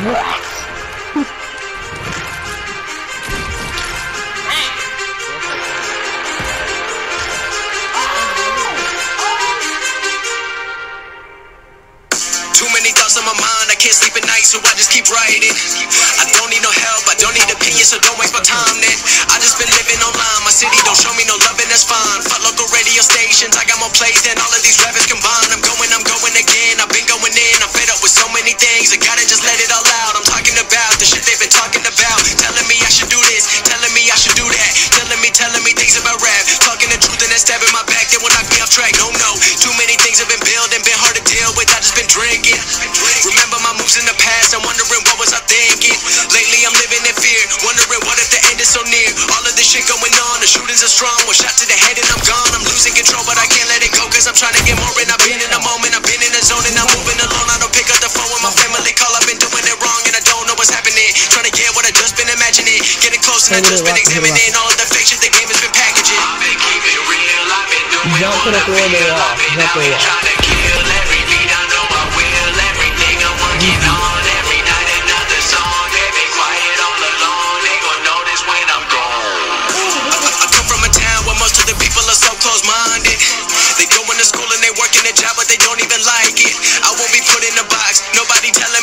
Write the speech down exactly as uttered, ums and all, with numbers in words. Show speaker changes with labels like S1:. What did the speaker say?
S1: Too many thoughts on my mind, I can't sleep at night, so I just keep writing. I don't need no help, I don't need opinions, so don't waste my time then. I just been living online, my city don't show me no love and that's fine. Fuck local radio stations, I got more plays than all of these rappers combined. I'm going, I'm going again, I've been going in, I'm fed up with so many things, I gotta just let it all out. I'm talking about the shit they've been talking about, telling me I should do this, telling me I should do that, telling me, telling me things about rap, talking the truth and then stabbing my back, they will knock me off track. No, no, too many things have been building, been hard to deal with, I just been drinking. Remember my moves in the past, I'm wondering what was I thinking. Lately I'm living in fear, wondering what if the end is so near. All of this shit going on, the shootings are strong, one shot to the head and I'm gone. I'm losing control but I can't let it go, cause I'm trying to get more in. I've been in the moment, I've been in the zone and I'm moving alone. I don't pick up the phone when my family call, I've been doing it wrong and I don't know what's happening. Trying to get what I just been imagining, getting close and I just been examining all of the fake shit the game has been packaging. I've been keeping real, I've been doing all the real, I've been out here trying to kill every beat, I know I will, everything I'm working on, every night another song, they been quiet all alone, they gon' notice when I'm gone. I, I, I come from a town where most of the people are so close-minded, they go into school and they work in a job but they don't even like it. I won't be put in a box, nobody telling